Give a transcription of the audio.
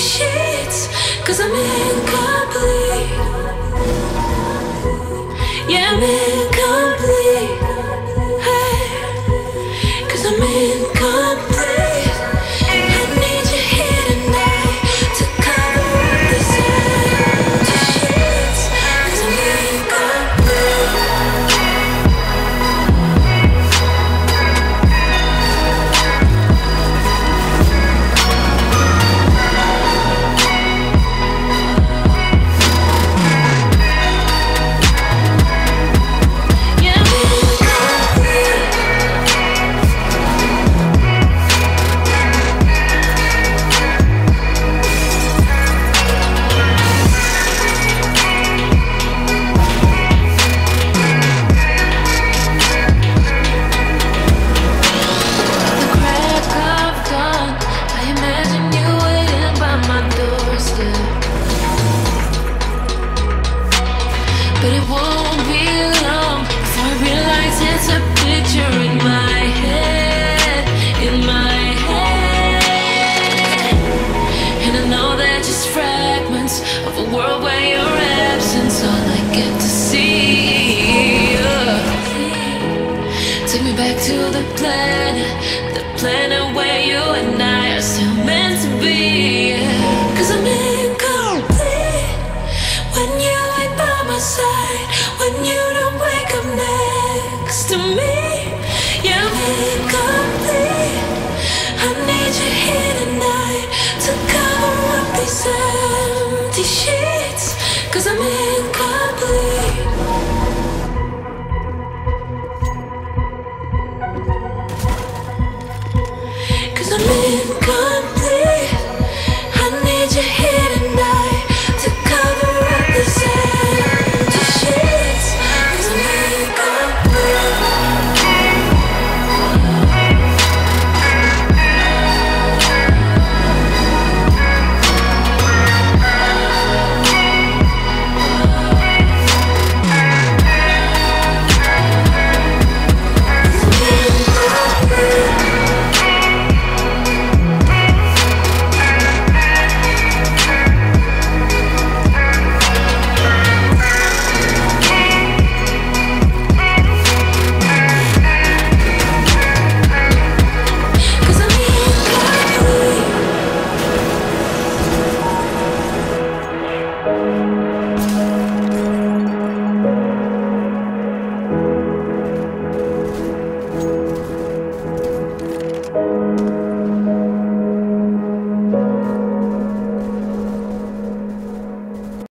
sheets, 'cause I'm incomplete. Yeah, I'm incomplete. Hey, 'cause I'm incomplete. I need you here tonight to cover up this empty sheets, 'cause I'm incomplete. But it won't be long before I realize it's a picture in my head, in my head. And I know they're just fragments of a world where your absence all I get to see. Take me back to the planet where you and